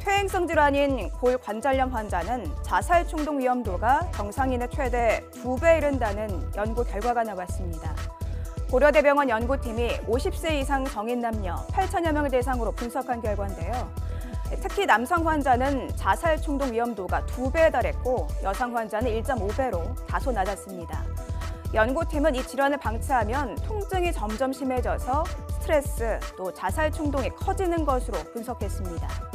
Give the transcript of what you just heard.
퇴행성 질환인 골관절염 환자는 자살 충동 위험도가 정상인의 최대 2배 이른다는 연구 결과가 나왔습니다. 고려대병원 연구팀이 50세 이상 성인 남녀 8천여 명을 대상으로 분석한 결과인데요. 특히 남성 환자는 자살 충동 위험도가 2배에 달했고 여성 환자는 1.5배로 다소 낮았습니다. 연구팀은 이 질환을 방치하면 통증이 점점 심해져서 스트레스 또 자살 충동이 커지는 것으로 분석했습니다.